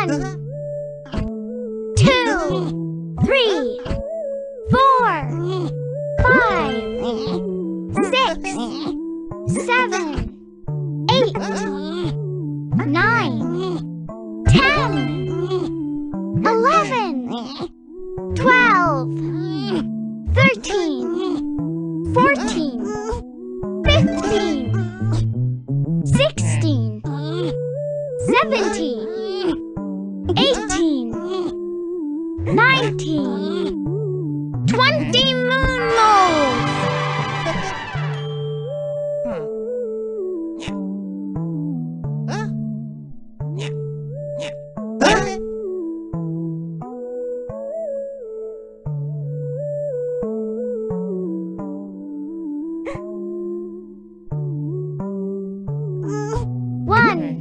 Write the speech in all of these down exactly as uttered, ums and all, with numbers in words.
One, two, three, four, five, six, seven, eight, nine, ten, eleven, twelve, thirteen, fourteen, fifteen, sixteen, seventeen, eighteen, nineteen, twenty moon moles! One.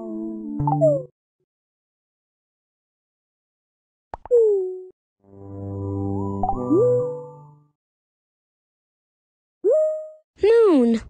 Moon.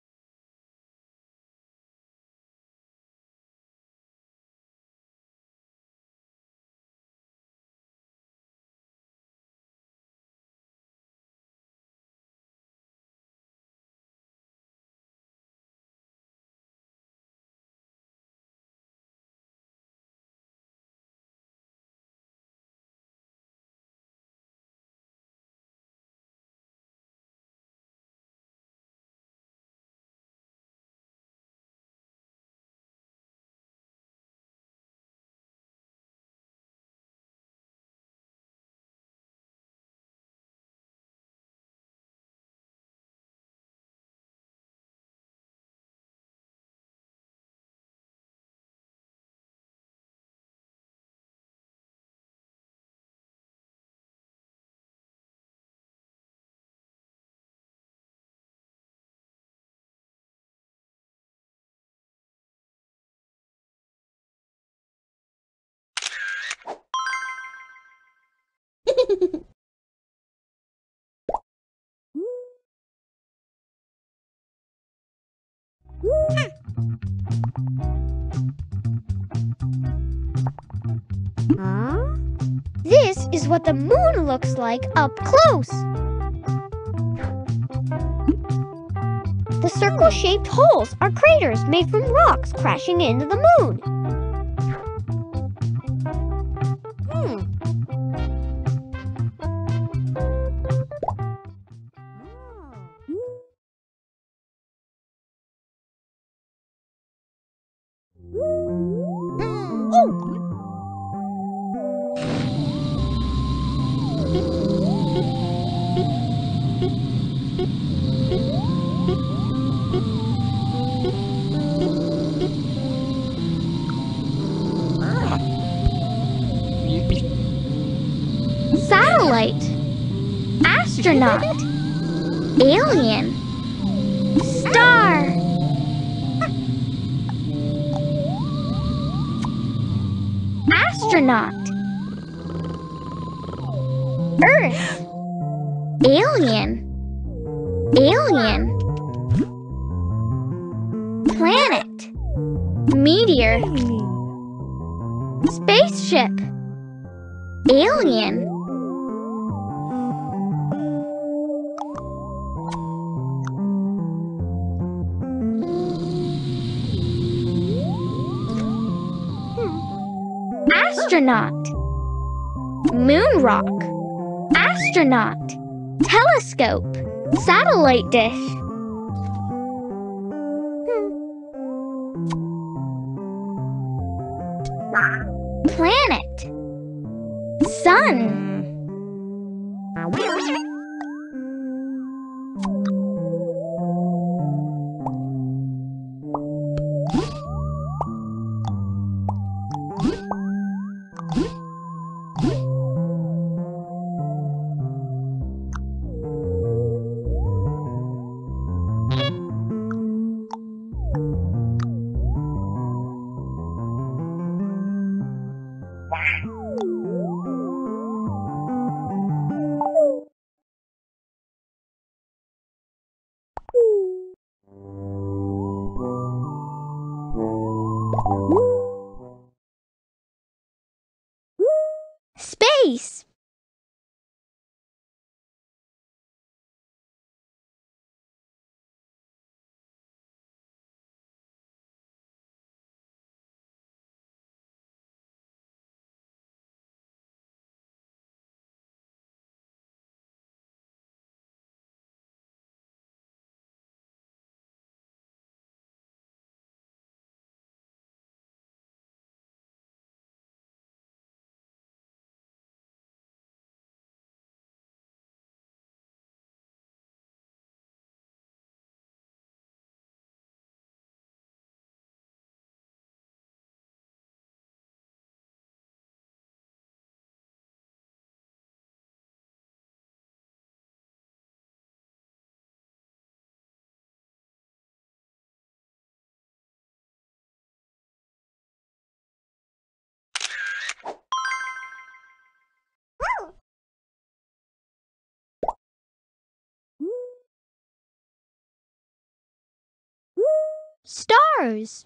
Huh? This is what the moon looks like up close. The circle-shaped holes are craters made from rocks crashing into the moon. Hmm. Oh! Satellite, astronaut, alien, star, astronaut, Earth, alien, alien, planet, meteor, spaceship, alien. Astronaut, moon rock, astronaut, telescope, satellite dish. Planet, sun. Stars.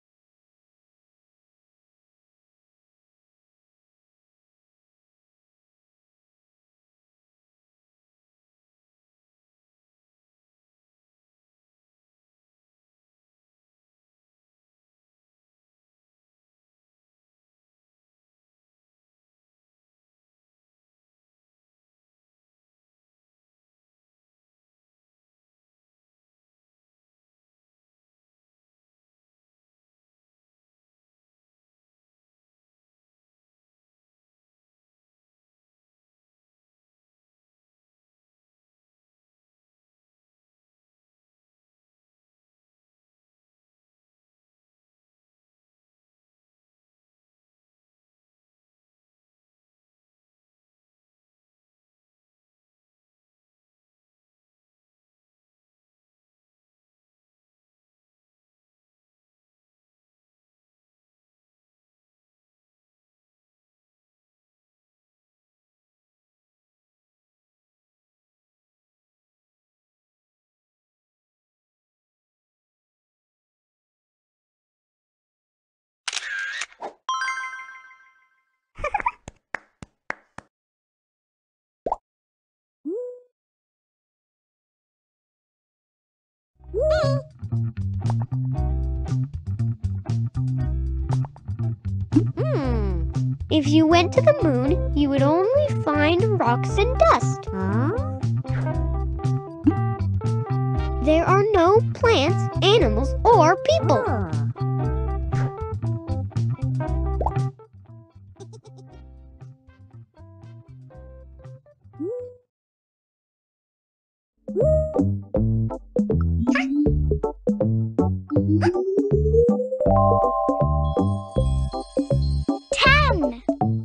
Hmm. If you went to the moon, you would only find rocks and dust. Huh? There are no plants, animals, or people. Huh. Ten.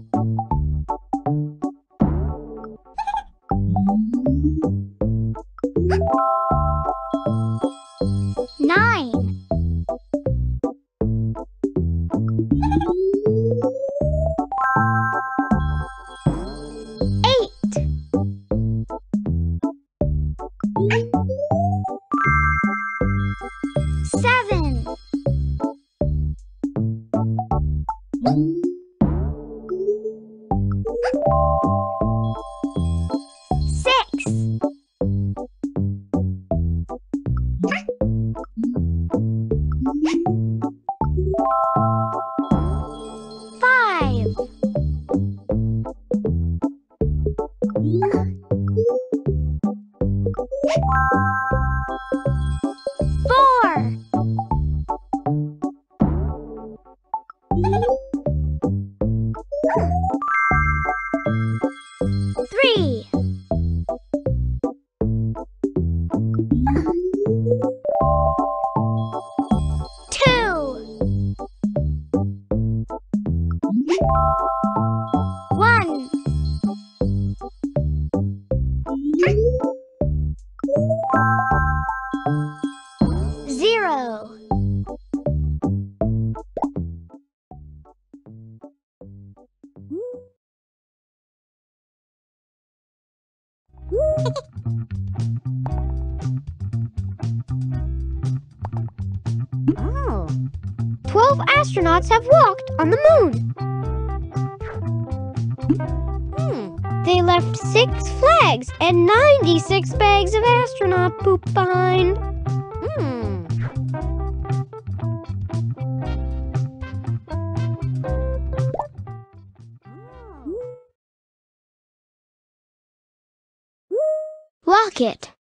Nine. Eight. Seven. Six. Five. Four. Three. Two. One. Zero. Oh. Twelve astronauts have walked on the moon. Hmm. They left six flags and ninety-six bags of astronaut poop behind. Hmm. Lock it.